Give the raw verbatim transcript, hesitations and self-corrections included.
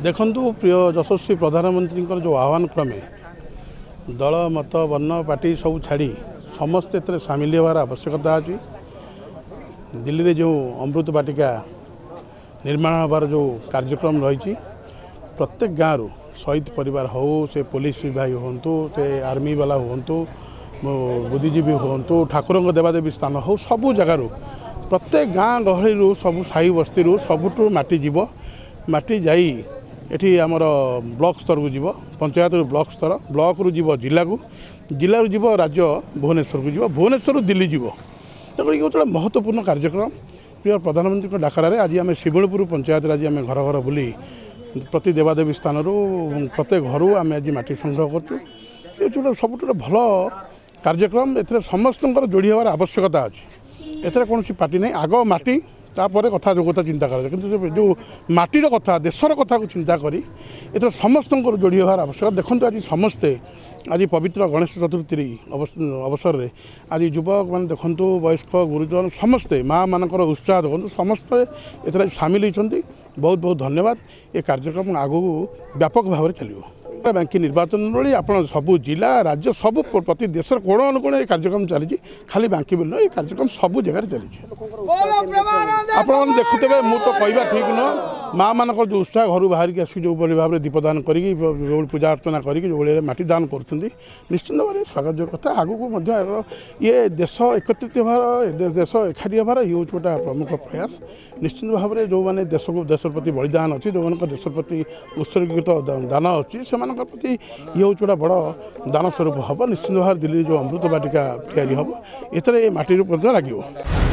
देखु प्रिय यशस्वी प्रधानमंत्री जो आह्वान क्रमे दल मत वर्ण पार्टी सब छाड़ी समस्ते एत सामिल होवार आवश्यकता अच्छी। दिल्ली में जो अमृत वाटिका निर्माण होबार जो कार्यक्रम रही प्रत्येक गाँव शहीद परिवार हो से पुलिस भाई हूँ से आर्मी वाला हूँ बुद्धिजीवी हूँ ठाकुर देवादेवी स्थान हो सबू जगार प्रत्येक गाँ गहली सब साई बस्ती सबुठ माटी जीव माटी जाई एठी आमर ब्लॉक स्तर को जीव पंचायत ब्लॉक स्तर ब्लॉक रु जीव जिला को जिला रु जीव राज्य भुवनेश्वर को जीव भुवनेश्वर दिल्ली जीव तेणु ये गोटे महत्वपूर्ण कार्यक्रम प्रिय प्रधानमंत्री डाकरारे आज आम शिवणपुर पंचायत आज आम घर घर बुली प्रति देवादेवी स्थान प्रत्येक घर आम आज माटी संग्रह कर सब भल कार्यक्रम ए समस्त जोड़ी हमार आवश्यकता अच्छी। एथर कौन पार्टी नहीं आग माटी तापर कथा जो कथा चिंता कर जो माटीर कथा देशर कथा को चिंता करी एथर समस्त जोड़ी हमार आवश्यकता। देखो आज समस्ते आज पवित्र गणेश चतुर्थी अवसर में आज युवक मैंने देखु वयस्क गुरुजन समस्ते माँ मानकर उत्साह देखो समस्ते एथर सामिल होती। बहुत बहुत धन्यवाद। ये कार्यक्रम आगू व्यापक भाव में चलो। बैंकिंग निर्वाचन रही आप सबू जिला राज्य सब प्रति देश कोण अनुकोण ये कार्यक्रम चली खाली बांकी बिल ये कार्यक्रम सबू जगह चली आप देखुते मुझे तो कहवा ठीक नुह माँ मान जो उत्साह घर बाहर की आसिक जो भाव में दीपदान कर पूजा अर्चना कर माटी दान कर निश्चित भाव में स्वागत कथा। आगू ये देश एकत्रित होवार देश एकाठी होवार ये हूँ गोटा प्रमुख प्रयास। निश्चित भाव में जो मैंने देश को देश प्रति बलिदान अच्छी जो मान देश प्रति उत्सर्गित दान अच्छी से प्रति ये हूँ गोटा बड़ दान स्वरूप हम। निश्चित भाव दिल्ली जो अमृत वाटिका तैयारी हम एथर ये माटी लगे।